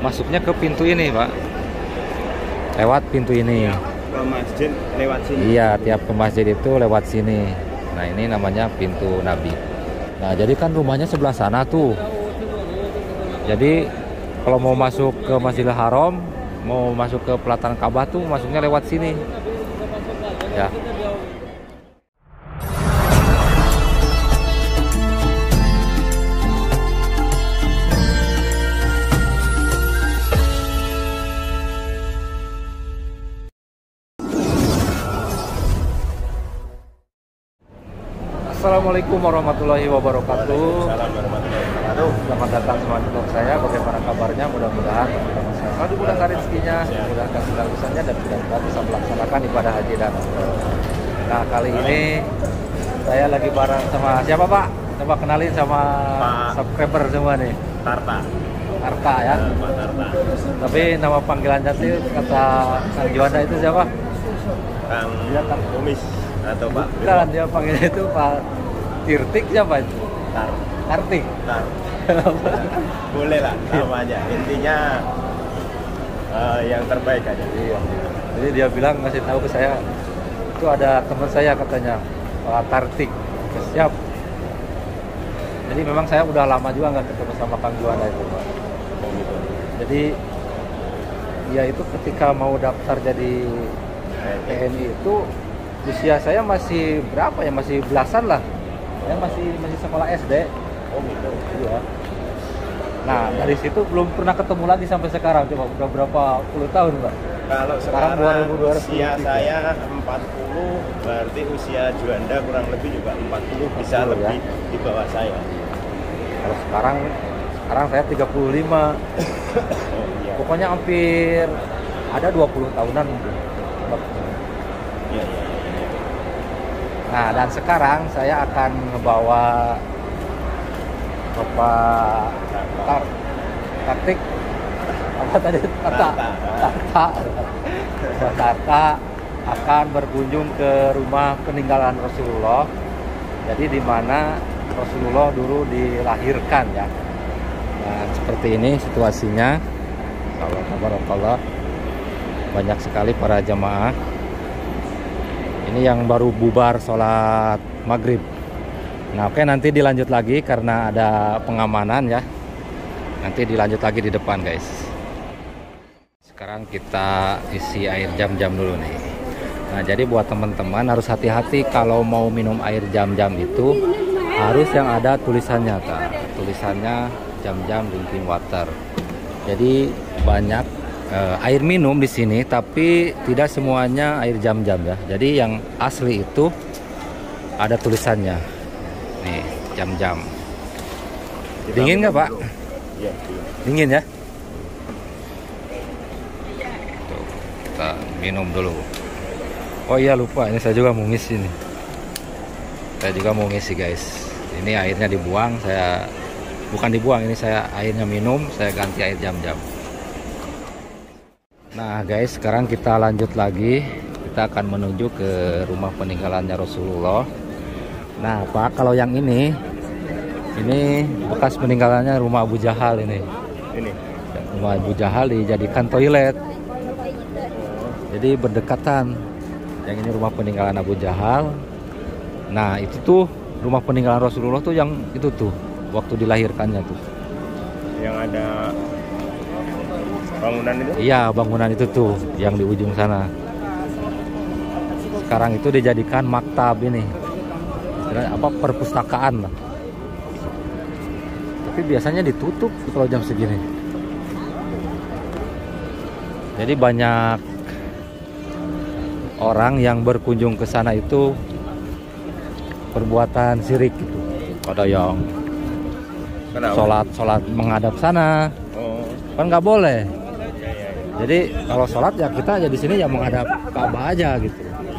masuknya ke pintu ini, Pak. Lewat pintu ini. Ke masjid lewat sini. Iya, tiap ke masjid itu lewat sini. Nah, ini namanya pintu Nabi. Nah, jadi kan rumahnya sebelah sana tuh. Jadi kalau mau masuk ke Masjidil Haram, mau masuk ke pelataran Ka'bah tuh masuknya lewat sini. Ya. Assalamualaikum warahmatullahi wabarakatuh. Selamat datang semua di vlog saya. Bagaimana kabarnya? Mudah-mudahan selalu dimudahkan rezekinya, dimudahkan segala urusannya, dan mudah-mudahan bisa melaksanakan ibadah haji dan umroh. Nah, kali ini saya lagi bareng sama siapa, Pak? Coba kenalin sama Pak subscriber semua nih. Tarta. Tarta ya. Pak Tarta. Tapi nama panggilannya sih kata Kang Juanda itu siapa? Kang Dia Kang Kumis atau Pak Bukan, dia panggilnya itu Pak Tirtik siapa itu? Tar. Kartik. Tar. Boleh lah namanya. Intinya yang terbaik aja. Iya. Jadi dia bilang ngasih tahu ke saya itu ada teman saya katanya Pak Tartik. Siap. Jadi memang saya udah lama juga nggak ketemu sama Kang Juanda itu, Pak. Jadi dia itu ketika mau daftar jadi TNI itu usia saya masih berapa ya? Masih belasan lah. Saya masih sekolah SD. Oh gitu. Iya. Nah, dari situ belum pernah ketemu lagi sampai sekarang. Coba udah berapa puluh tahun, Pak? Kalau sekarang 2200 usia saya 40, berarti usia Juanda kurang lebih juga 40, bisa 40 lebih ya? di bawah saya. Kalau sekarang saya 35. Oh iya. Pokoknya hampir ada 20 tahunan mungkin. Iya. Nah, dan sekarang saya akan membawa Bapak Tartik apa tadi? Tarta akan berkunjung ke rumah peninggalan Rasulullah. Jadi di mana Rasulullah dulu dilahirkan ya. Nah, seperti ini situasinya. Alhamdulillah, banyak sekali para jamaah. Ini yang baru bubar sholat maghrib. Nah, oke, nanti dilanjut lagi karena ada pengamanan ya. Nanti dilanjut lagi di depan, guys. Sekarang kita isi air jam-jam dulu nih. Nah, jadi buat teman-teman harus hati-hati kalau mau minum air jam-jam itu harus yang ada tulisannya, Kak. Tulisannya jam-jam drinking water. Jadi banyak air minum di sini, tapi tidak semuanya air jam-jam ya. Jadi yang asli itu ada tulisannya. Nih, jam-jam. Dingin nggak, Pak? Iya. Dingin ya. Tuh, kita minum dulu. Oh iya, lupa, ini saya juga mau ngisi nih. Saya juga mau ngisi, guys. Ini airnya dibuang, saya bukan dibuang, ini saya airnya minum, saya ganti air jam-jam. Nah, guys, sekarang kita lanjut lagi. Kita akan menuju ke rumah peninggalannya Rasulullah. Nah, Pak, kalau yang ini bekas peninggalannya rumah Abu Jahal ini. Ini. Rumah Abu Jahal dijadikan toilet. Jadi berdekatan. Yang ini rumah peninggalan Abu Jahal. Nah, itu tuh rumah peninggalan Rasulullah tuh yang itu tuh waktu dilahirkannya tuh. Yang ada bangunan itu? Iya, bangunan itu tuh yang di ujung sana. Sekarang itu dijadikan maktab ini. Apa, perpustakaan lah. Tapi biasanya ditutup kalau jam segini. Jadi banyak orang yang berkunjung ke sana itu perbuatan syirik gitu. Ada yang sholat menghadap sana. Oh. Kan nggak boleh. Iya. Jadi kalau sholat ya kita aja di sini ya menghadap Ka'bah aja gitu.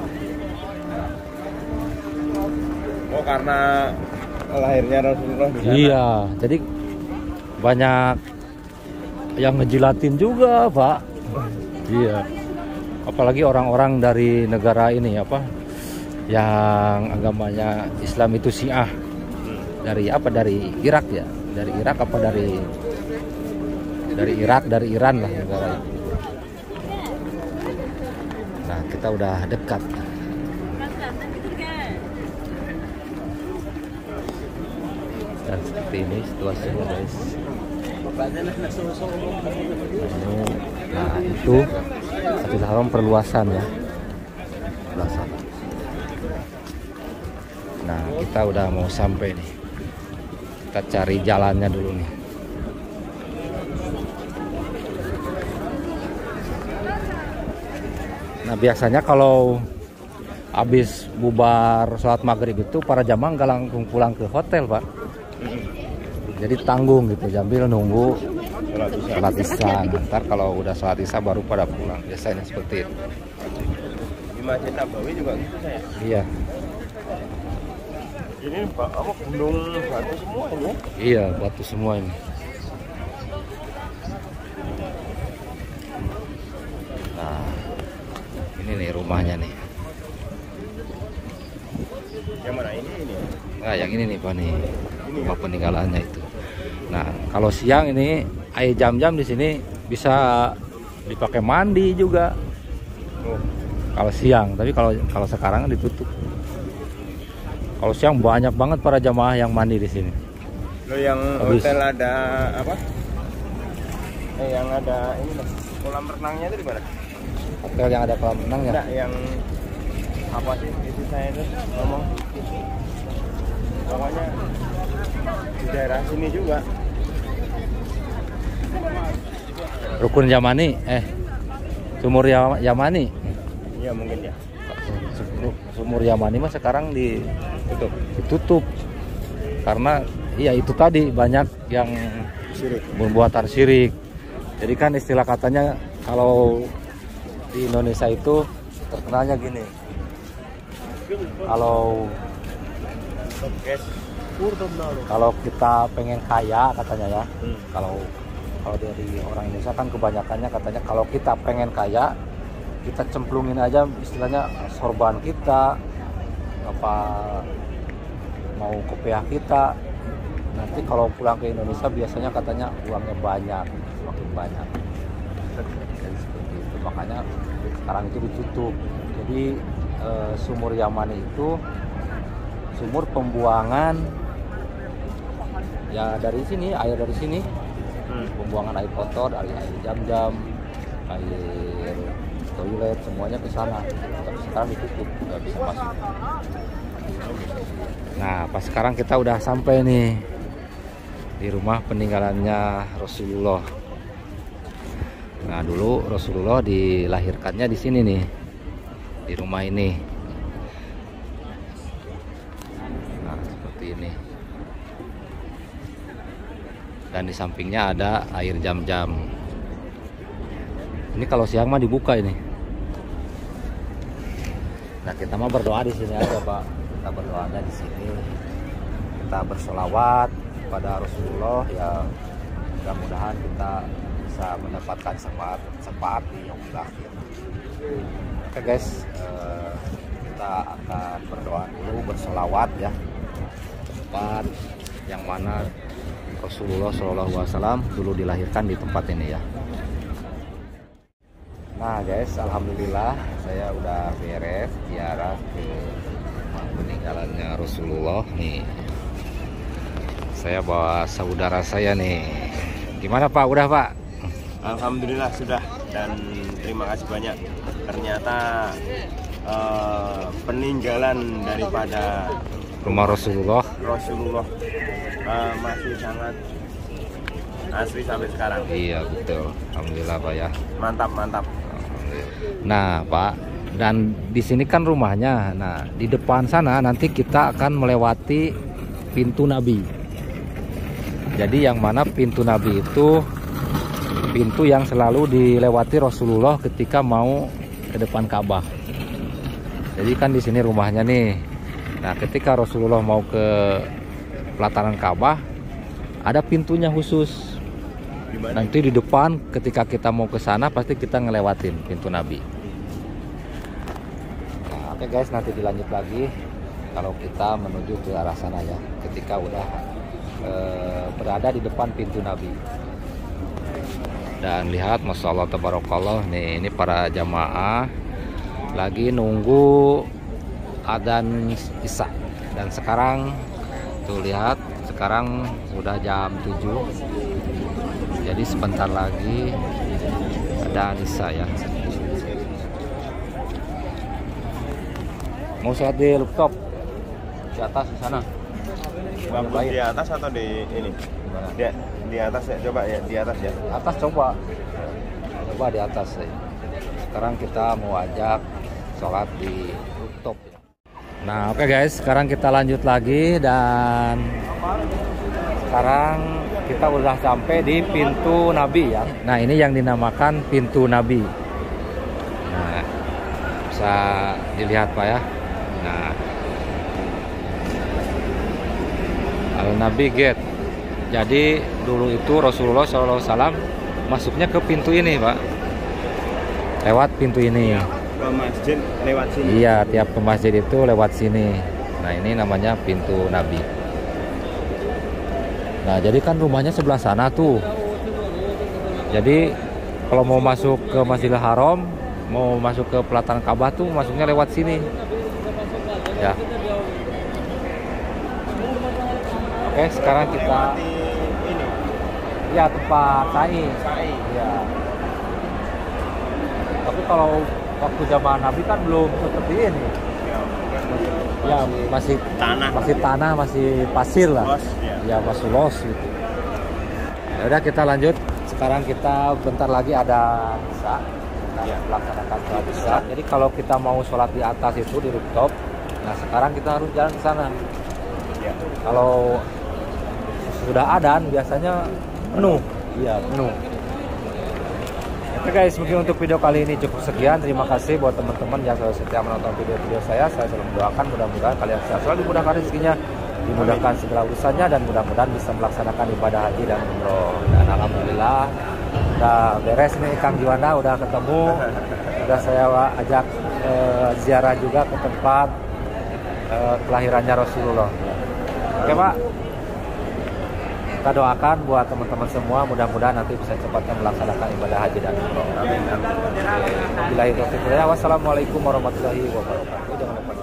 Oh, karena lahirnya Rasulullah di sana. Iya, jadi banyak yang ngejilatin juga, Pak. Iya. Apalagi orang-orang dari negara ini apa? Yang agamanya Islam itu Syiah. Dari apa? Dari Irak ya? Dari Irak apa dari dari Irak, dari Iran lah negara itu. Nah, kita udah dekat. Dan seperti ini situasinya, guys. Nah, itu Masjidil Haram perluasan ya. Perluasan. Nah, kita udah mau sampai nih. Kita cari jalannya dulu nih. Nah, biasanya kalau habis bubar sholat maghrib itu para jamaah nggak langsung pulang ke hotel, Pak. Jadi tanggung gitu, sambil nunggu sholat isya. Ntar kalau udah sholat isya baru pada pulang. Biasanya seperti itu. Di Masjid Nabawi juga gitu saya. Iya. Ini apa gunung batu semua ini ya? Iya, batu semua ini. Nah, ini nih rumahnya nih. Yang mana ini? Nah, yang ini nih Pak nih. Rumah peninggalannya itu. Nah, kalau siang ini air jam-jam di sini bisa dipakai mandi juga. Oh. Kalau siang, tapi kalau sekarang ditutup. Kalau siang banyak banget para jamaah yang mandi di sini. Lo yang Habis. hotel ada apa? Yang ada ini loh, kolam renangnya itu di mana? Hotel yang ada kolam renang ya? Enggak, yang apa sih itu saya itu ngomong. Pokoknya di daerah sini juga. Rukun Yamani, Sumur Yamani. Iya mungkin ya. Sumur Yamani mah sekarang ditutup karena iya itu tadi banyak yang Syirik. pembuatan syirik. Jadi kan istilah katanya kalau di Indonesia itu terkenalnya gini, kalau kita pengen kaya katanya ya, kalau dari orang Indonesia kan kebanyakannya katanya kalau kita pengen kaya, kita cemplungin aja istilahnya sorban kita, apa mau kopiah kita, nanti kalau pulang ke Indonesia biasanya katanya uangnya banyak, semakin banyak. Jadi seperti itu, makanya sekarang itu ditutup. Jadi sumur Yamani itu sumur pembuangan ya dari sini, air dari sini, pembuangan air kotor, air jam-jam, air toilet, semuanya ke sana. Tapi sekarang ditutup, nggak bisa masuk. Nah, pas sekarang kita udah sampai nih di rumah peninggalannya Rasulullah. Nah, dulu Rasulullah dilahirkannya di sini nih, di rumah ini. Nah, seperti ini. Dan di sampingnya ada air jam-jam. Ini kalau siang mah dibuka ini. Nah, kita mah berdoa di sini aja, Pak. Kita berdoanya di sini. Kita bersolawat kepada Rasulullah ya. Mudah-mudahan kita bisa mendapatkan syafaat di yaumil akhir. Oke guys, kita akan berdoa dulu, bersolawat ya. Tempat yang mana Rasulullah SAW dulu dilahirkan di tempat ini ya. Nah guys, alhamdulillah saya udah beres ziarah ke peninggalannya Rasulullah nih. Saya bawa saudara saya nih. Gimana Pak? Udah Pak? Alhamdulillah sudah, dan terima kasih banyak. Ternyata peninggalan daripada Rumah Rasulullah masih sangat asli sampai sekarang. Iya betul, alhamdulillah Pak ya. Mantap. Nah Pak, dan di sini kan rumahnya. Nah di depan sana nanti kita akan melewati pintu Nabi. Jadi yang mana pintu Nabi itu pintu yang selalu dilewati Rasulullah ketika mau ke depan Ka'bah. Jadi kan di sini rumahnya nih. Nah ketika Rasulullah mau ke pelataran Ka'bah, ada pintunya khusus. Nanti di depan ketika kita mau ke sana pasti kita ngelewatin pintu Nabi. Nah, oke guys, nanti dilanjut lagi kalau kita menuju ke arah sana ya. Ketika udah berada di depan pintu Nabi. Dan lihat, masya Allah tabarakallah nih, ini para jamaah lagi nunggu adzan isya. Dan sekarang tuh lihat, sekarang sudah jam 7. Jadi sebentar lagi adzan isya ya. Mau sholat di rooftop di atas di sana. Bagus di atas atau di ini? Di atas ya, coba ya, di atas ya. Atas coba di atas ya. Sekarang kita mau ajak sholat di rooftop. Nah oke guys, sekarang kita lanjut lagi dan sekarang kita udah sampai di pintu Nabi ya. Nah ini yang dinamakan pintu Nabi. Nah bisa dilihat Pak ya. Nah Al-Nabi Gate. Jadi dulu itu Rasulullah SAW masuknya ke pintu ini Pak, lewat pintu ini. Ke masjid lewat sini. Iya, tiap ke masjid itu lewat sini. Nah ini namanya pintu Nabi. Nah jadi kan rumahnya sebelah sana tuh. Jadi kalau mau masuk ke Masjidil Haram, mau masuk ke pelataran Ka'bah tuh masuknya lewat sini. Ya. Oke, sekarang kita ya tempat sa'i. Ya. Tapi kalau waktu zaman Nabi kan belum seperti ini. Ya masih tanah, masih pasir lah. Ya masih los gitu. Ya udah kita lanjut. Sekarang kita bentar lagi ada isya. Kita melaksanakan sholat isya. Jadi kalau kita mau sholat di atas itu di rooftop, nah sekarang kita harus jalan ke sana. Ya. Kalau sudah adzan biasanya penuh. Iya, penuh. Oke guys, mungkin untuk video kali ini cukup sekian. Terima kasih buat teman-teman yang selalu setia menonton video-video saya. Saya selalu mendoakan mudah-mudahan kalian selalu dimudahkan rezekinya, dimudahkan segala urusannya, dan mudah-mudahan bisa melaksanakan ibadah haji dan umroh. Dan alhamdulillah udah beres nih Kang Juanda, udah ketemu. Udah saya ajak ziarah juga ke tempat kelahirannya Rasulullah. Oke Pak, kita doakan buat teman-teman semua, mudah-mudahan nanti bisa cepatnya melaksanakan ibadah haji dan umroh. Amin. Wassalamualaikum warahmatullahi wabarakatuh. Jangan lupa